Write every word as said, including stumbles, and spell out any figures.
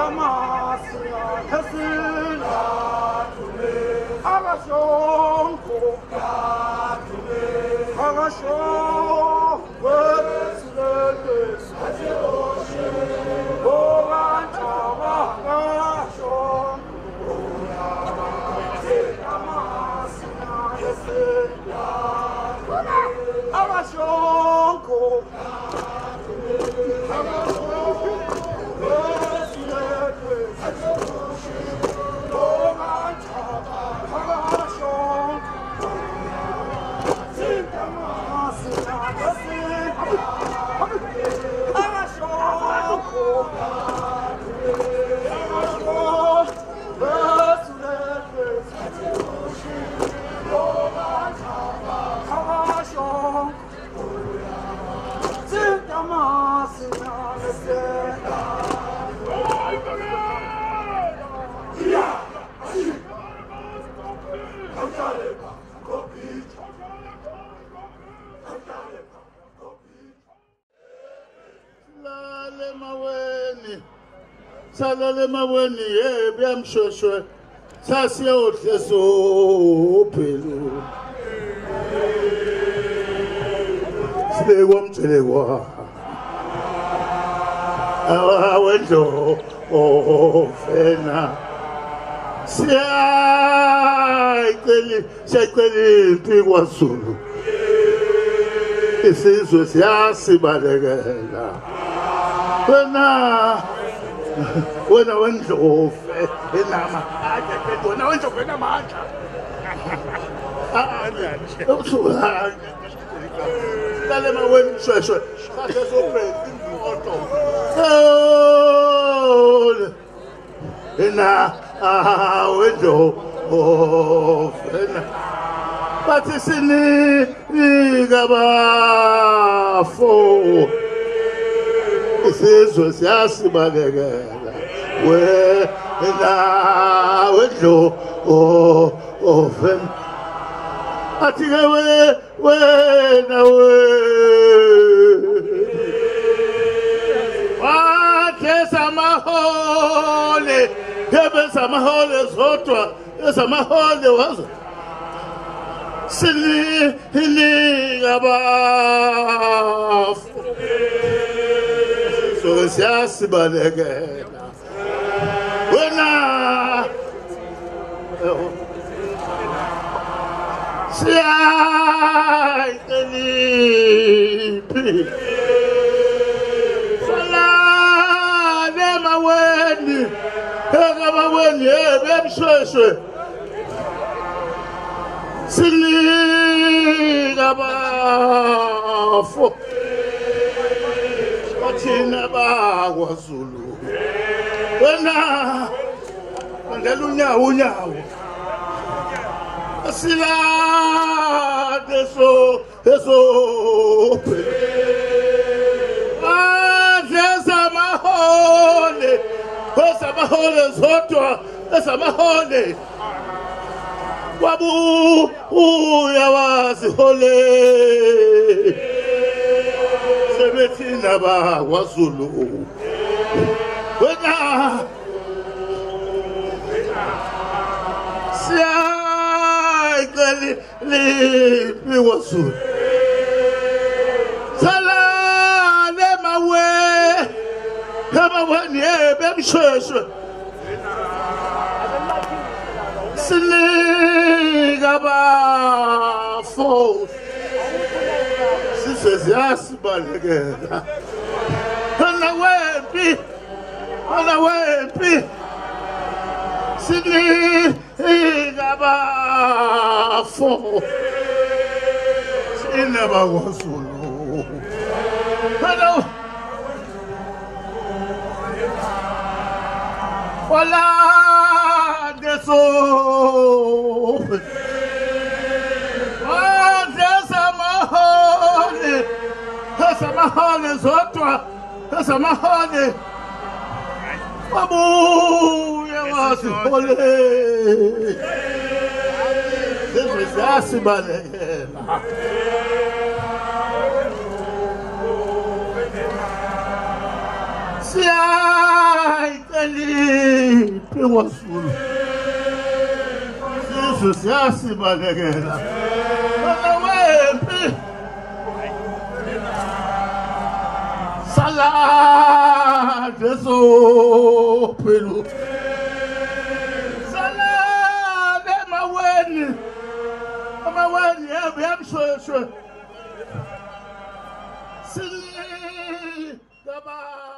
Salale maweni ye byamshoshwe sasiya ohle so phelu Sibekwa mthelekwa awendlo ofena siya iqeli siyayiqeli imphi kwaZulu isizwe siyasibalekela wena wena wendlofe enama aje wena wendlofe enamandla ah nje usuka dale maweni shweshwe sakhe sophela ingqondo oh ena ah wendlofe ena bathi sini ngabafo isizwe siyasibalekela wena wendlo ofem athi ke wena we wathe samahole kebe samahole zodwa esamahole wazo sili ngabafo so siyasibalekela wena siyayiqeliphi salale maweni ekabaweni ebemshweshwe silikabafo thina bakwaZulu wena mandela unyawo unyawo asilade so eso azesamahole esamahole zodwa esamahole wabu uyawazihole sebethina bakwaZulu wena siyayiqeli liphi kwaZulu salale mawe emaweni ebemshweshwe silikabafo sizwe siyasibalekela wena wempi wena wempi silikabafo sinabakwaZulu wena wala deso azesamahole esamahole zodwa esamahole wabuye wazihole sizwe siyasibalekela siya Maiteli Piwasulu. Jesus, yasi balegela. Wanawepi. Salah Jesu Pilu. Salah de maweni. Maweni, I'm I'm sure sure. Sili Gaba.